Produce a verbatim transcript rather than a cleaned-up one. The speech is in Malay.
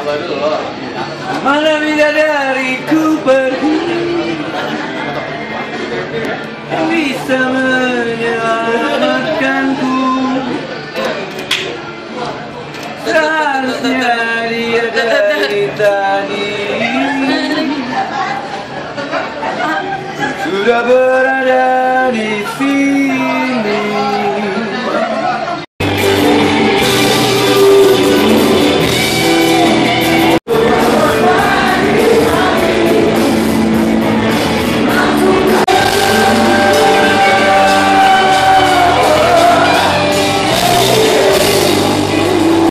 Mana bidadariku pergi, bisa menyelamatkanku. Seharusnya dia dari tadi sudah berada di sini.